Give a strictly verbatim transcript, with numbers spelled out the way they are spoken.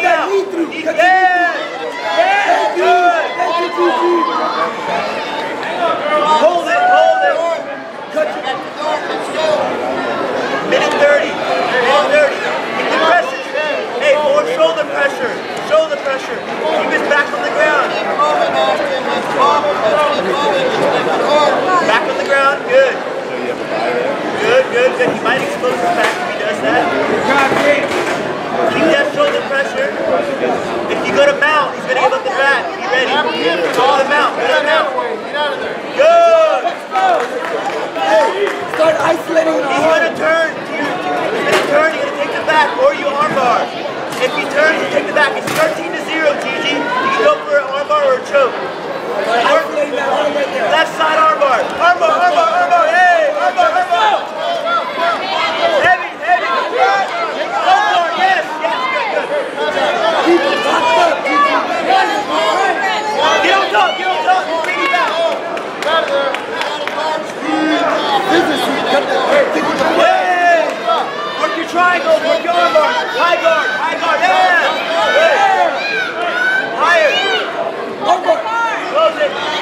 that knee through. Cut your knee through. Yeah, good. Thank you, Gigi. Hold it, hold it. Cut your Minute thirty. Minute thirty. Keep the presses. Hey, more shoulder pressure. Shoulder pressure. Keep his back on the ground. Back on the ground. Good. Good, good, good. He might expose his back if he does that. Keep that shoulder pressure. If you go to mount, he's going to give up the back. Be ready. Go to the mount. Go to the mount. Good. Hey, start isolating it. He's going to turn. He's going to turn. You're going to take the back or you armbar. If he turns, you take the back. It's thirteen to zero, Gigi. You can go for an armbar or a choke. Isolating that arm right there. Left side armbar. Armbar, armbar, armbar. Hey, armbar, armbar. Heavy, heavy. Armbar, yes, yes, good, good. Keep it locked up, Gigi. Get on top, get on top. Bring it back. Physically, cut that. Hey, think with the foot. Hey. Work your triangles, work your armbar. High guard, high guard, yeah. Good. Higher. Armbar. Close it.